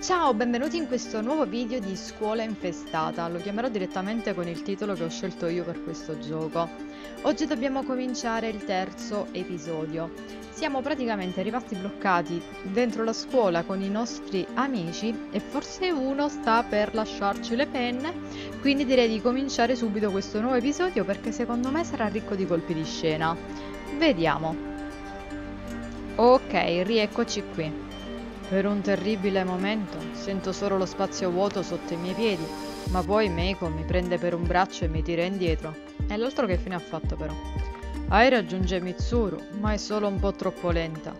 Ciao, benvenuti in questo nuovo video di Scuola Infestata. Lo chiamerò direttamente con il titolo che ho scelto io per questo gioco. Oggi dobbiamo cominciare il terzo episodio. Siamo praticamente arrivati bloccati dentro la scuola con i nostri amici e forse uno sta per lasciarci le penne, quindi direi di cominciare subito questo nuovo episodio perché secondo me sarà ricco di colpi di scena. Vediamo. Ok, rieccoci qui. Per un terribile momento sento solo lo spazio vuoto sotto i miei piedi, ma poi Meiko mi prende per un braccio e mi tira indietro. E l'altro che fine ha fatto però? Ai raggiunge Mitsuru, ma è solo un po' troppo lenta.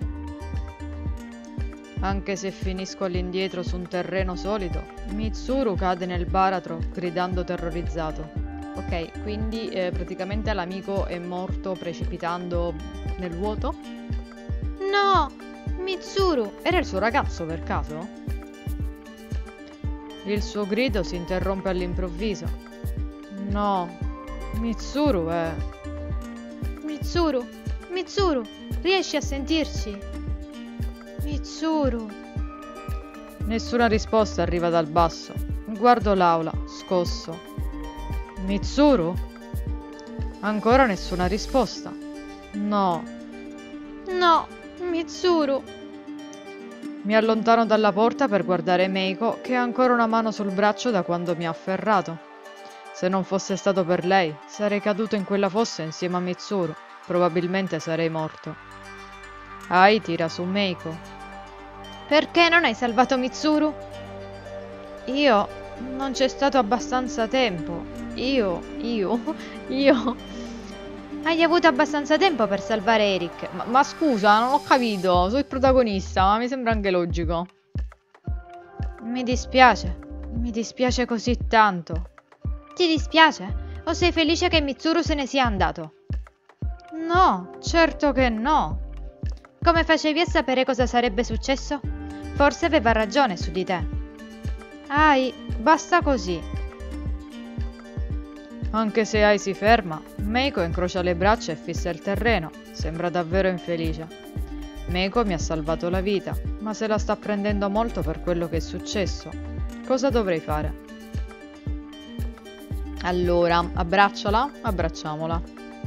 Anche se finisco all'indietro su un terreno solido, Mitsuru cade nel baratro gridando terrorizzato. Ok, quindi praticamente l'amico è morto precipitando nel vuoto? No! Mitsuru! Era il suo ragazzo per caso? Il suo grido si interrompe all'improvviso. No, Mitsuru è... Mitsuru! Mitsuru! Riesci a sentirci? Mitsuru! Nessuna risposta arriva dal basso. Guardo l'aula, scosso. Mitsuru? Ancora nessuna risposta. No. No! Mitsuru! Mi allontano dalla porta per guardare Meiko che ha ancora una mano sul braccio da quando mi ha afferrato. Se non fosse stato per lei, sarei caduto in quella fossa insieme a Mitsuru. Probabilmente sarei morto. Ai tira su Meiko. Perché non hai salvato Mitsuru? Io... non c'è stato abbastanza tempo. Io... Hai avuto abbastanza tempo per salvare Eric. Ma scusa, non ho capito. Sono il protagonista, ma mi sembra anche logico. Mi dispiace così tanto. Ti dispiace? O sei felice che Mitsuru se ne sia andato? No, certo che no. Come facevi a sapere cosa sarebbe successo? Forse aveva ragione su di te. Ai, basta così. Anche se Ai si ferma, Meiko incrocia le braccia e fissa il terreno. Sembra davvero infelice. Meiko mi ha salvato la vita, ma se la sta prendendo molto per quello che è successo. Cosa dovrei fare? Allora, abbracciala, abbracciamola.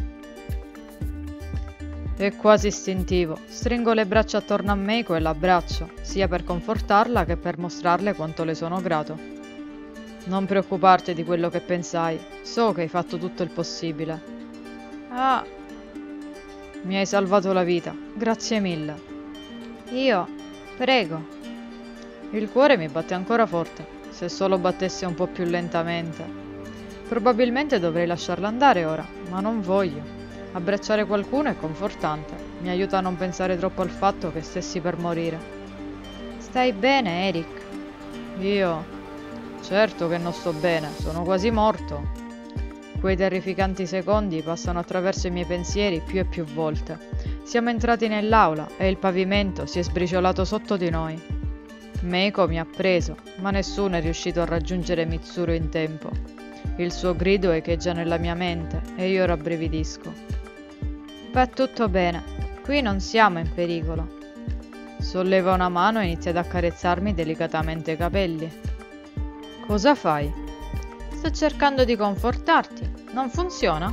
È quasi istintivo. Stringo le braccia attorno a Meiko e l'abbraccio, sia per confortarla che per mostrarle quanto le sono grato. Non preoccuparti di quello che pensai. So che hai fatto tutto il possibile. Ah. Mi hai salvato la vita. Grazie mille. Io? Prego. Il cuore mi batte ancora forte. Se solo battesse un po' più lentamente. Probabilmente dovrei lasciarla andare ora, ma non voglio. Abbracciare qualcuno è confortante. Mi aiuta a non pensare troppo al fatto che stessi per morire. Stai bene, Eric? Io... Certo che non sto bene, sono quasi morto. Quei terrificanti secondi passano attraverso i miei pensieri più e più volte. Siamo entrati nell'aula e il pavimento si è sbriciolato sotto di noi. Meiko mi ha preso, ma nessuno è riuscito a raggiungere Mitsuru in tempo. Il suo grido echeggia nella mia mente e io rabbrividisco. Va tutto bene, qui non siamo in pericolo. Solleva una mano e inizia ad accarezzarmi delicatamente i capelli. Cosa fai? Sto cercando di confortarti. Non funziona?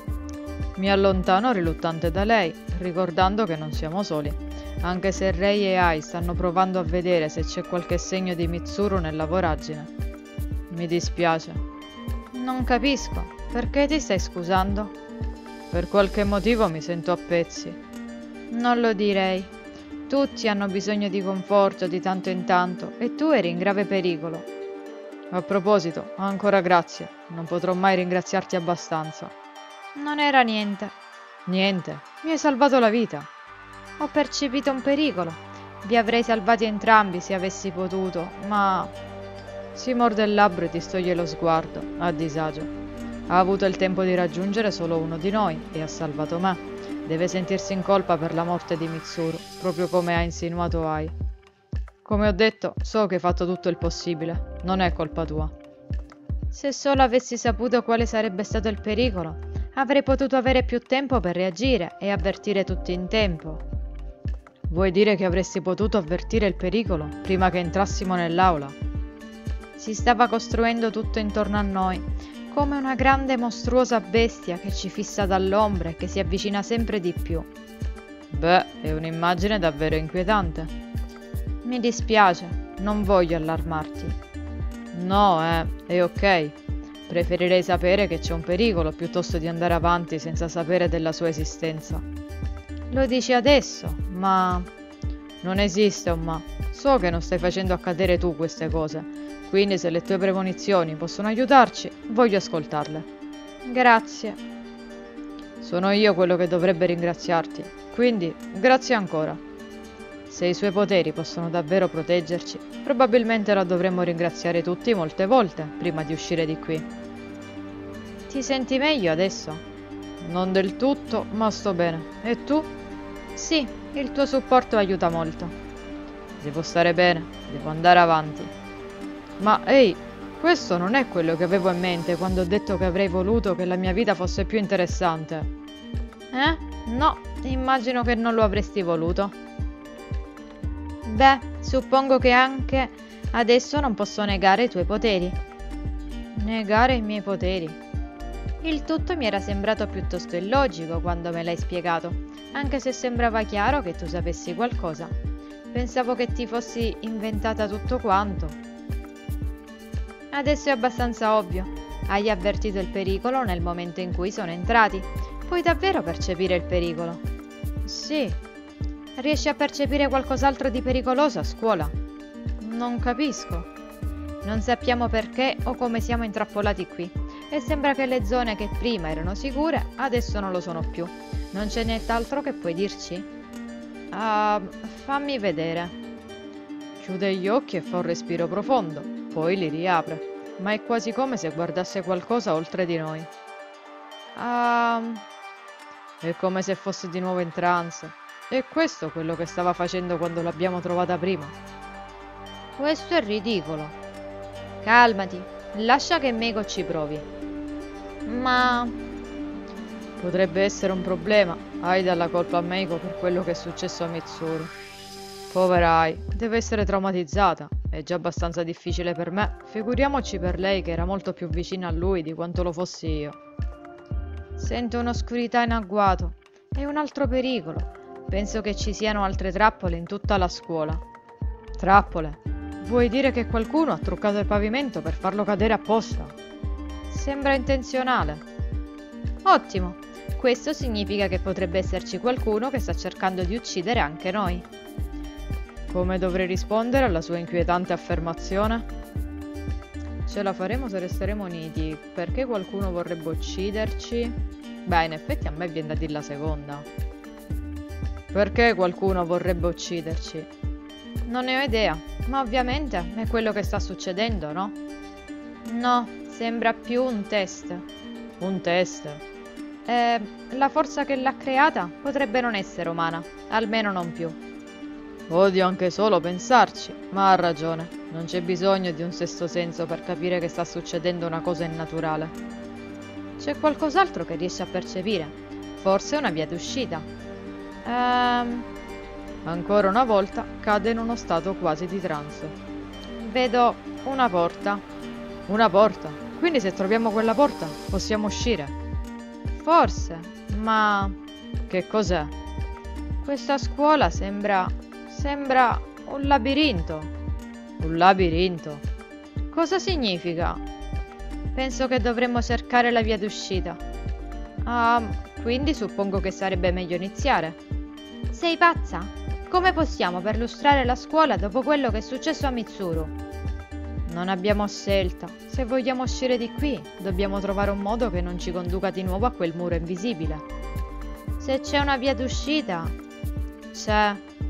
Mi allontano riluttante da lei, ricordando che non siamo soli, anche se Rei e Ai stanno provando a vedere se c'è qualche segno di Mitsuru nella voragine. Mi dispiace. Non capisco. Perché ti stai scusando? Per qualche motivo mi sento a pezzi. Non lo direi. Tutti hanno bisogno di conforto di tanto in tanto e tu eri in grave pericolo. A proposito, ancora grazie. Non potrò mai ringraziarti abbastanza. Non era niente. Niente? Mi hai salvato la vita. Ho percepito un pericolo. Vi avrei salvati entrambi se avessi potuto, ma... Si morde il labbro e ti stoglie lo sguardo, a disagio. Ha avuto il tempo di raggiungere solo uno di noi e ha salvato me. Deve sentirsi in colpa per la morte di Mitsuru, proprio come ha insinuato Ai. Come ho detto, so che hai fatto tutto il possibile. Non è colpa tua. Se solo avessi saputo quale sarebbe stato il pericolo, avrei potuto avere più tempo per reagire e avvertire tutti in tempo. Vuoi dire che avresti potuto avvertire il pericolo prima che entrassimo nell'aula? Si stava costruendo tutto intorno a noi, come una grande mostruosa bestia che ci fissa dall'ombra e che si avvicina sempre di più. Beh, è un'immagine davvero inquietante. Mi dispiace, non voglio allarmarti. No, è ok. Preferirei sapere che c'è un pericolo piuttosto di andare avanti senza sapere della sua esistenza. Lo dici adesso, ma... Non esiste un ma. So che non stai facendo accadere tu queste cose, quindi se le tue premonizioni possono aiutarci, voglio ascoltarle. Grazie. Sono io quello che dovrebbe ringraziarti, quindi grazie ancora. Se i suoi poteri possono davvero proteggerci, probabilmente la dovremmo ringraziare tutti molte volte prima di uscire di qui. Ti senti meglio adesso? Non del tutto, ma sto bene. E tu? Sì, il tuo supporto aiuta molto. Devo stare bene, devo andare avanti. Ma ehi, questo non è quello che avevo in mente quando ho detto che avrei voluto che la mia vita fosse più interessante. No, immagino che non lo avresti voluto. Beh, suppongo che anche adesso non posso negare i tuoi poteri. Negare i miei poteri? Il tutto mi era sembrato piuttosto illogico quando me l'hai spiegato, anche se sembrava chiaro che tu sapessi qualcosa. Pensavo che ti fossi inventata tutto quanto. Adesso è abbastanza ovvio. Hai avvertito il pericolo nel momento in cui sono entrati. Puoi davvero percepire il pericolo? Sì. Riesci a percepire qualcos'altro di pericoloso a scuola? Non capisco. Non sappiamo perché o come siamo intrappolati qui. E sembra che le zone che prima erano sicure adesso non lo sono più. Non c'è nient'altro che puoi dirci? Fammi vedere. Chiude gli occhi e fa un respiro profondo, poi li riapre, ma è quasi come se guardasse qualcosa oltre di noi. È come se fosse di nuovo in trance. E questo è quello che stava facendo quando l'abbiamo trovata prima. Questo è ridicolo. Calmati, lascia che Meiko ci provi. Ma... Potrebbe essere un problema. Hai dalla colpa a Meiko per quello che è successo a Mitsuru. Povera Ai, deve essere traumatizzata. È già abbastanza difficile per me. Figuriamoci per lei che era molto più vicina a lui di quanto lo fossi io. Sento un'oscurità in agguato. E un altro pericolo. Penso che ci siano altre trappole in tutta la scuola. Trappole? Vuoi dire che qualcuno ha truccato il pavimento per farlo cadere apposta? Sembra intenzionale. Ottimo. Questo significa che potrebbe esserci qualcuno che sta cercando di uccidere anche noi. Come dovrei rispondere alla sua inquietante affermazione? Ce la faremo se resteremo uniti. Perché qualcuno vorrebbe ucciderci? Beh, in effetti a me viene da dire la seconda. Perché qualcuno vorrebbe ucciderci? Non ne ho idea, ma ovviamente è quello che sta succedendo, no? No, sembra più un test. Un test? La forza che l'ha creata potrebbe non essere umana, almeno non più. Odio anche solo pensarci, ma ha ragione. Non c'è bisogno di un sesto senso per capire che sta succedendo una cosa innaturale. C'è qualcos'altro che riesce a percepire? Forse una via d'uscita. Ancora una volta cade in uno stato quasi di trance. Vedo una porta. Una porta? Quindi se troviamo quella porta possiamo uscire? Forse, ma... Che cos'è? Questa scuola sembra un labirinto. Un labirinto? Cosa significa? Penso che dovremmo cercare la via d'uscita. Quindi suppongo che sarebbe meglio iniziare. Sei pazza? Come possiamo perlustrare la scuola dopo quello che è successo a Mitsuru? Non abbiamo scelta. Se vogliamo uscire di qui, dobbiamo trovare un modo che non ci conduca di nuovo a quel muro invisibile. Se c'è una via d'uscita... C'è...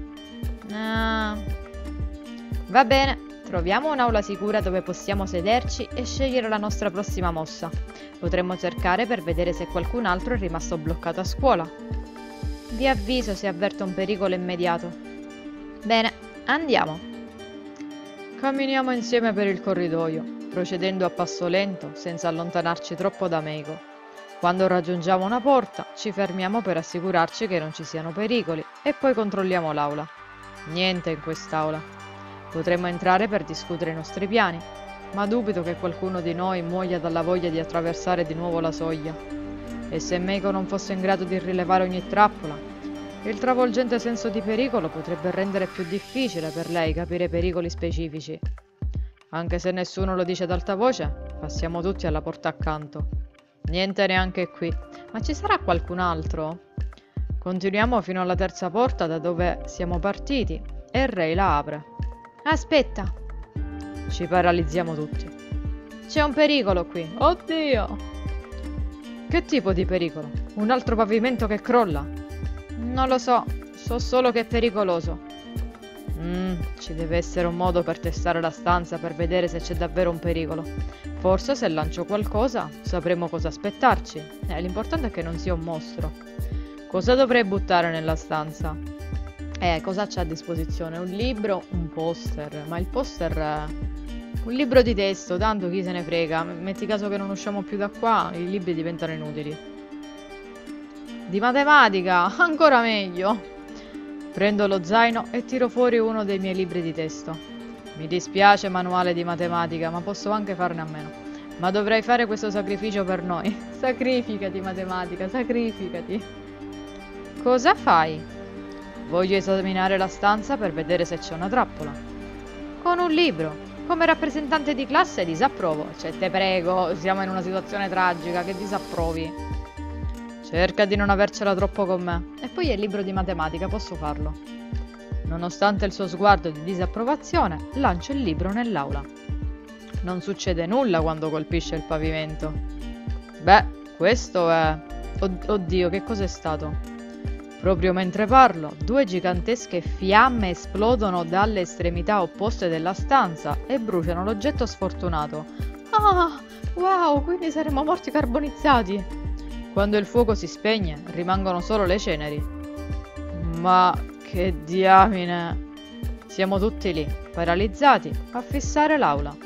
Va bene, troviamo un'aula sicura dove possiamo sederci e scegliere la nostra prossima mossa. Potremmo cercare per vedere se qualcun altro è rimasto bloccato a scuola. Vi avviso se avverto un pericolo immediato. Bene, andiamo. Camminiamo insieme per il corridoio, procedendo a passo lento senza allontanarci troppo da Meiko. Quando raggiungiamo una porta, ci fermiamo per assicurarci che non ci siano pericoli e poi controlliamo l'aula. Niente in quest'aula. Potremmo entrare per discutere i nostri piani, ma dubito che qualcuno di noi muoia dalla voglia di attraversare di nuovo la soglia. E se Meiko non fosse in grado di rilevare ogni trappola, il travolgente senso di pericolo potrebbe rendere più difficile per lei capire i pericoli specifici. Anche se nessuno lo dice ad alta voce, passiamo tutti alla porta accanto. Niente neanche qui. Ma ci sarà qualcun altro? Continuiamo fino alla terza porta da dove siamo partiti e Ray la apre. Aspetta! Ci paralizziamo tutti. C'è un pericolo qui. Oddio! Che tipo di pericolo? Un altro pavimento che crolla? Non lo so, so solo che è pericoloso. Ci deve essere un modo per testare la stanza per vedere se c'è davvero un pericolo. Forse se lancio qualcosa sapremo cosa aspettarci. L'importante è che non sia un mostro. Cosa dovrei buttare nella stanza? Cosa c'è a disposizione? Un libro, un poster. Ma il poster... un libro di testo, tanto chi se ne frega. Metti caso che non usciamo più da qua, i libri diventano inutili. Di matematica, ancora meglio. Prendo lo zaino e tiro fuori uno dei miei libri di testo. Mi dispiace manuale di matematica, ma posso anche farne a meno. Ma dovrei fare questo sacrificio per noi. Sacrificati matematica, sacrificati. Cosa fai? Voglio esaminare la stanza per vedere se c'è una trappola. Con un libro. Come rappresentante di classe disapprovo. Cioè, te prego, siamo in una situazione tragica, che disapprovi? Cerca di non avercela troppo con me. E poi è il libro di matematica, posso farlo. Nonostante il suo sguardo di disapprovazione, lancio il libro nell'aula. Non succede nulla quando colpisce il pavimento. Beh, questo è... Oddio, che cos'è stato? Proprio mentre parlo, due gigantesche fiamme esplodono dalle estremità opposte della stanza e bruciano l'oggetto sfortunato. Ah, wow, quindi saremo morti carbonizzati! Quando il fuoco si spegne, rimangono solo le ceneri. Ma che diamine! Siamo tutti lì, paralizzati, a fissare l'aula.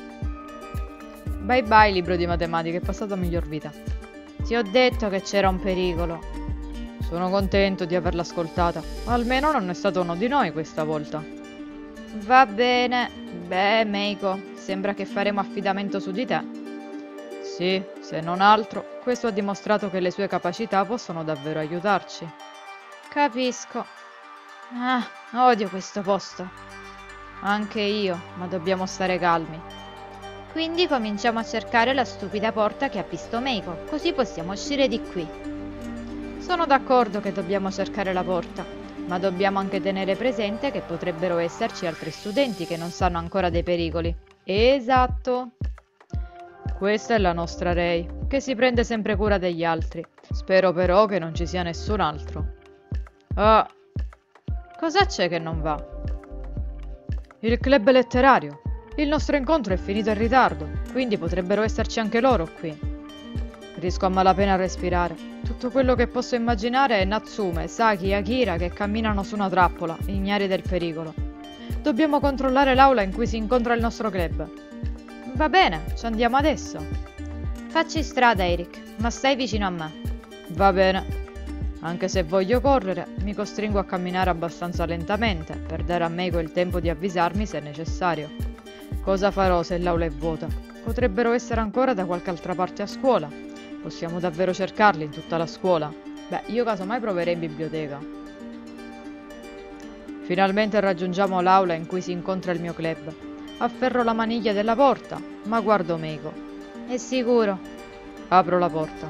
Bye bye, libro di matematica, è passata miglior vita. Ti ho detto che c'era un pericolo. Sono contento di averla ascoltata. Almeno non è stato uno di noi questa volta. Va bene. Beh, Meiko, sembra che faremo affidamento su di te. Sì, se non altro, questo ha dimostrato che le sue capacità possono davvero aiutarci. Capisco. Ah, odio questo posto. Anche io, ma dobbiamo stare calmi. Quindi cominciamo a cercare la stupida porta che ha visto Meiko, così possiamo uscire di qui. Sono d'accordo che dobbiamo cercare la porta, ma dobbiamo anche tenere presente che potrebbero esserci altri studenti che non sanno ancora dei pericoli. Esatto. Questa è la nostra Ray, che si prende sempre cura degli altri. Spero però che non ci sia nessun altro. Ah, cosa c'è che non va? Il club letterario. Il nostro incontro è finito in ritardo, quindi potrebbero esserci anche loro qui. Riesco a malapena a respirare. Tutto quello che posso immaginare è Natsume, Saki e Akira che camminano su una trappola, ignari del pericolo. Dobbiamo controllare l'aula in cui si incontra il nostro club. Va bene, ci andiamo adesso. Facci strada, Eric, ma stai vicino a me. Va bene. Anche se voglio correre, mi costringo a camminare abbastanza lentamente per dare a Meiko il tempo di avvisarmi se è necessario. Cosa farò se l'aula è vuota? Potrebbero essere ancora da qualche altra parte a scuola. Possiamo davvero cercarli in tutta la scuola? Beh, io casomai proverei in biblioteca. Finalmente raggiungiamo l'aula in cui si incontra il mio club. Afferro la maniglia della porta, ma guardo Meiko. È sicuro? Apro la porta.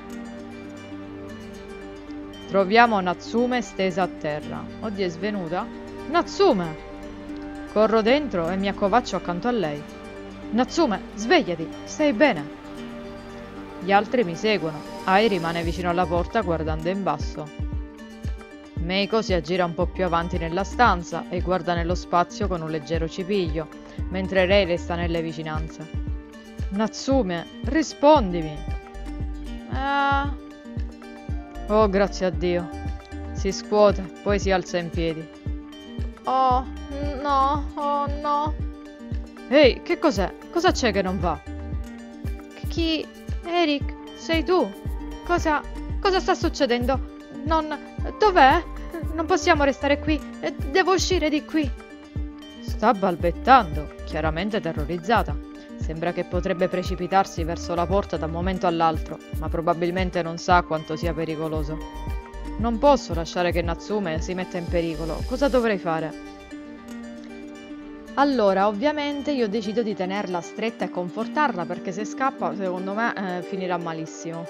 Troviamo Natsume stesa a terra. Oddio, è svenuta? Natsume! Corro dentro e mi accovaccio accanto a lei. Natsume, svegliati, stai bene? Gli altri mi seguono. Ai rimane vicino alla porta guardando in basso. Meiko si aggira un po' più avanti nella stanza e guarda nello spazio con un leggero cipiglio, mentre Ray resta nelle vicinanze. Natsume, rispondimi! Oh, grazie a Dio. Si scuote, poi si alza in piedi. Oh, no. Ehi, che cos'è? Cosa c'è che non va? Chi? Eric, sei tu? Cosa sta succedendo? Dov'è? non possiamo restare qui. Devo uscire di qui. Sta balbettando, chiaramente terrorizzata. Sembra che potrebbe precipitarsi verso la porta da un momento all'altro, ma probabilmente non sa quanto sia pericoloso. Non posso lasciare che Natsume si metta in pericolo. Cosa dovrei fare? Allora, ovviamente io decido di tenerla stretta e confortarla perché se scappa, secondo me, finirà malissimo.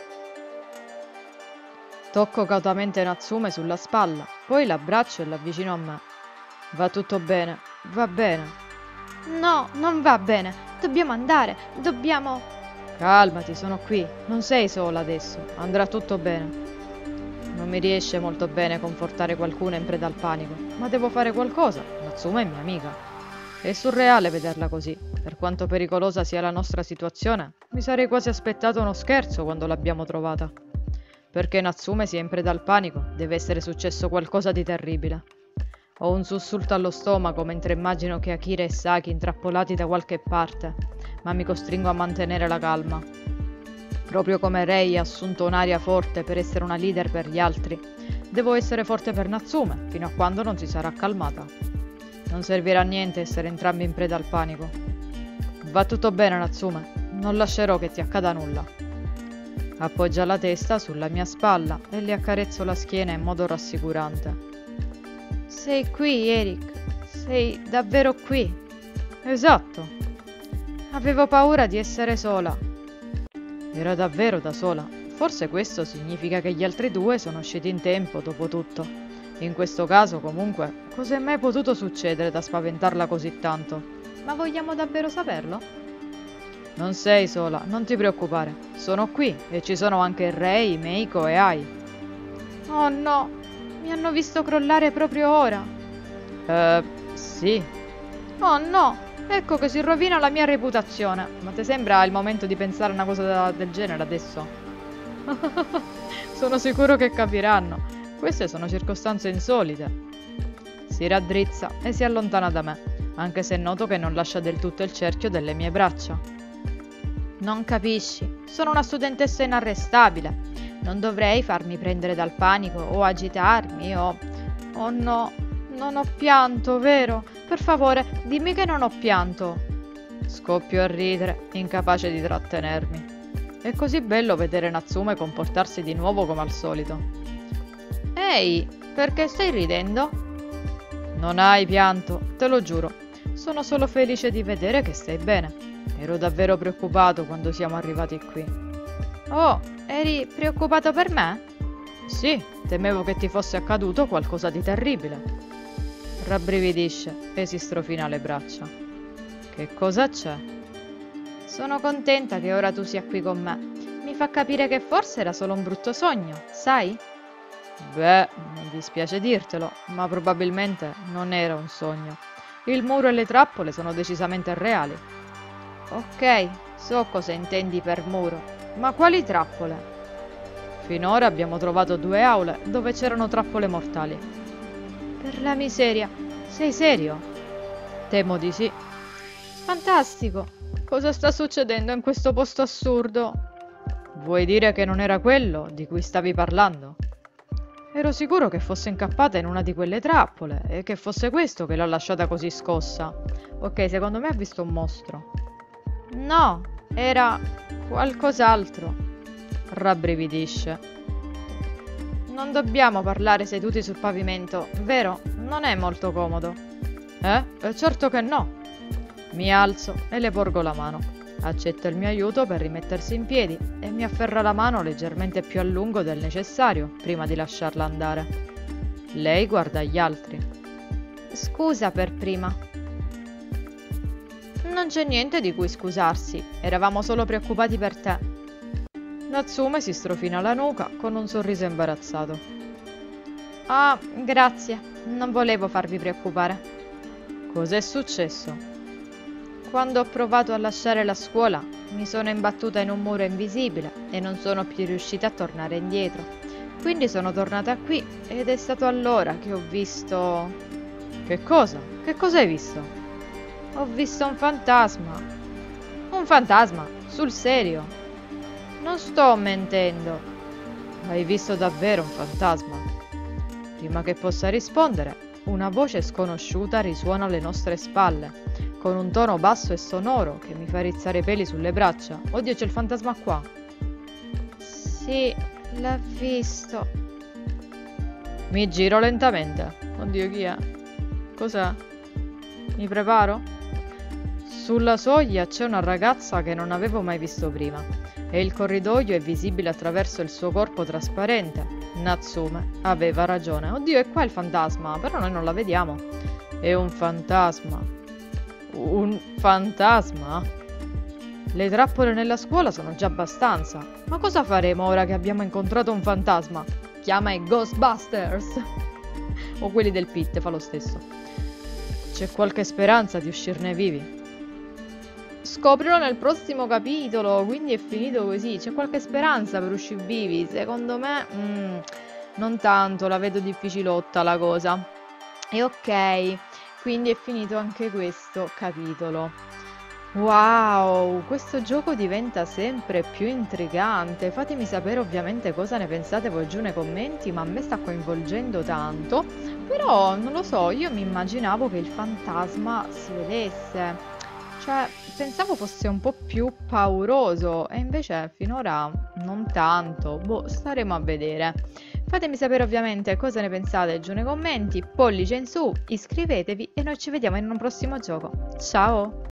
Tocco cautamente Natsume sulla spalla, poi l'abbraccio e l'avvicino a me. Va tutto bene, va bene. No, non va bene. Dobbiamo andare, dobbiamo... Calmati, sono qui. Non sei sola adesso. Andrà tutto bene. Non mi riesce molto bene confortare qualcuno in preda al panico, ma devo fare qualcosa. Natsume è mia amica. È surreale vederla così. Per quanto pericolosa sia la nostra situazione, mi sarei quasi aspettato uno scherzo quando l'abbiamo trovata. Perché Natsume sia in preda al panico, deve essere successo qualcosa di terribile. Ho un sussulto allo stomaco mentre immagino che Akira e Saki intrappolati da qualche parte, ma mi costringo a mantenere la calma. Proprio come Rei ha assunto un'aria forte per essere una leader per gli altri, devo essere forte per Natsume, fino a quando non si sarà calmata. Non servirà a niente essere entrambi in preda al panico. Va tutto bene, Natsume. Non lascerò che ti accada nulla. Appoggia la testa sulla mia spalla e le accarezzo la schiena in modo rassicurante. Sei qui, Eric. Sei davvero qui. Esatto. Avevo paura di essere sola. Era davvero da sola. Forse questo significa che gli altri due sono usciti in tempo, dopo tutto. In questo caso, comunque, cosa è mai potuto succedere da spaventarla così tanto? Ma vogliamo davvero saperlo? Non sei sola, non ti preoccupare. Sono qui e ci sono anche Rei, Meiko e Ai. Oh no, mi hanno visto crollare proprio ora. Sì. Oh no, ecco che si rovina la mia reputazione. Ma ti sembra il momento di pensare a una cosa del genere adesso? Sono sicuro che capiranno. Queste sono circostanze insolite. Si raddrizza e si allontana da me, anche se noto che non lascia del tutto il cerchio delle mie braccia. Non capisci, sono una studentessa inarrestabile. Non dovrei farmi prendere dal panico o agitarmi o... Oh no, non ho pianto, vero? Per favore, dimmi che non ho pianto. Scoppio a ridere, incapace di trattenermi. È così bello vedere Natsume comportarsi di nuovo come al solito. Ehi, perché stai ridendo? Non hai pianto, te lo giuro. Sono solo felice di vedere che stai bene. Ero davvero preoccupato quando siamo arrivati qui. Oh, eri preoccupato per me? Sì, temevo che ti fosse accaduto qualcosa di terribile. Rabbrividisce e si strofina le braccia. Che cosa c'è? Sono contenta che ora tu sia qui con me. Mi fa capire che forse era solo un brutto sogno, sai? Beh, mi dispiace dirtelo, ma probabilmente non era un sogno. Il muro e le trappole sono decisamente reali. Ok, so cosa intendi per muro, ma quali trappole? Finora abbiamo trovato 2 aule dove c'erano trappole mortali. Per la miseria, sei serio? Temo di sì. Fantastico! Cosa sta succedendo in questo posto assurdo? Vuoi dire che non era quello di cui stavi parlando? Ero sicuro che fosse incappata in una di quelle trappole e che fosse questo che l'ha lasciata così scossa. Ok, secondo me ha visto un mostro. No, era qualcos'altro. Rabbrividisce. Non dobbiamo parlare seduti sul pavimento, vero? Non è molto comodo. Certo che no. Mi alzo e le porgo la mano. Accetta il mio aiuto per rimettersi in piedi e mi afferra la mano leggermente più a lungo del necessario prima di lasciarla andare. Lei guarda gli altri. Scusa per prima. Non c'è niente di cui scusarsi, eravamo solo preoccupati per te. Natsume si strofina la nuca con un sorriso imbarazzato. Ah, grazie, non volevo farvi preoccupare. Cos'è successo? Quando ho provato a lasciare la scuola, mi sono imbattuta in un muro invisibile e non sono più riuscita a tornare indietro. Quindi sono tornata qui ed è stato allora che ho visto... Che cosa? Che cosa hai visto? Ho visto un fantasma. Un fantasma? Sul serio? Non sto mentendo. Hai visto davvero un fantasma? Prima che possa rispondere, una voce sconosciuta risuona alle nostre spalle, con un tono basso e sonoro che mi fa rizzare i peli sulle braccia. Oddio, c'è il fantasma qua. Sì, l'ha visto. Mi giro lentamente. Oddio, chi è? Cos'è? Mi preparo? Sulla soglia c'è una ragazza che non avevo mai visto prima e il corridoio è visibile attraverso il suo corpo trasparente. Natsume aveva ragione. Oddio, è qua il fantasma, però noi non la vediamo. È un fantasma. Un fantasma? Le trappole nella scuola sono già abbastanza. Ma cosa faremo ora che abbiamo incontrato un fantasma? Chiama i Ghostbusters! O quelli del pit, fa lo stesso. C'è qualche speranza di uscirne vivi? Scoprirò nel prossimo capitolo, quindi è finito così. C'è qualche speranza per uscire vivi? Secondo me, non tanto, la vedo difficilotta la cosa. E ok, quindi è finito anche questo capitolo. Wow, questo gioco diventa sempre più intrigante. Fatemi sapere ovviamente cosa ne pensate voi giù nei commenti, ma a me sta coinvolgendo tanto. Però non lo so, io mi immaginavo che il fantasma si vedesse. Cioè, pensavo fosse un po' più pauroso e invece finora non tanto. Boh, staremo a vedere. Fatemi sapere ovviamente cosa ne pensate giù nei commenti, pollice in su, iscrivetevi e noi ci vediamo in un prossimo gioco. Ciao!